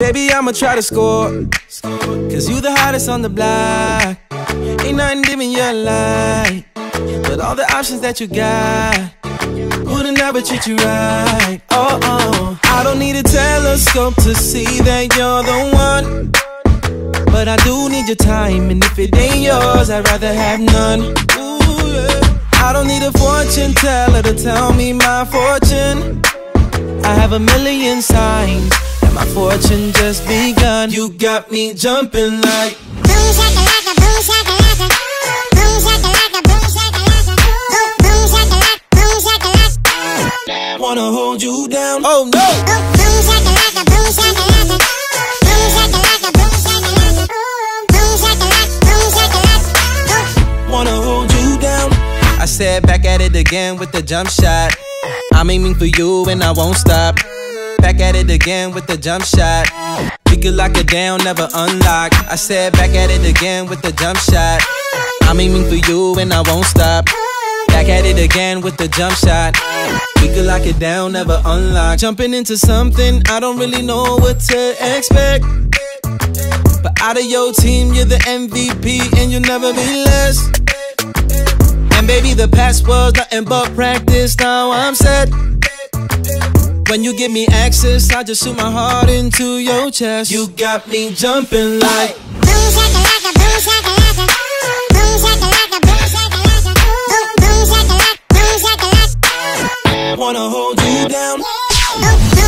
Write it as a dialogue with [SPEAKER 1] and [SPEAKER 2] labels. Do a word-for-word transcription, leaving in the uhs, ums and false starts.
[SPEAKER 1] Baby, I'ma try to score, cause you the hottest on the block. Ain't nothing dim in your light, but all the options that you got wouldn't ever treat you right. Oh, oh, I don't need a telescope to see that you're the one, but I do need your time, and if it ain't yours, I'd rather have none. Ooh, yeah. I don't need a fortune teller to tell me my fortune. I have a million signs that my fortune just begun. You got me jumping like boom shakalaka, boom shakalaka, boom shakalaka, boom shakalaka, boom shakalaka, boom shakalaka. Wanna hold you down? Oh no! Boom shakalaka, boom shakalaka, boom shakalaka, boom shakalaka, boom shakalaka, boom shakalaka. Wanna hold you down? I said back at it again with the jump shot. I'm aiming for you and I won't stop. Back at it again with the jump shot. We could lock it down, never unlock. I said back at it again with the jump shot. I'm aiming for you and I won't stop. Back at it again with the jump shot. We could lock it down, never unlock. Jumping into something, I don't really know what to expect. But out of your team, you're the M V P and you'll never be less. And baby, the past was nothing but practice, now I'm set. When you give me access, I just shoot my heart into your chest. You got me jumping like boom shakalaka, boom shakalaka, boom shakalaka, boom shakalaka, boom shakalaka, boom shakalaka. Wanna hold you down?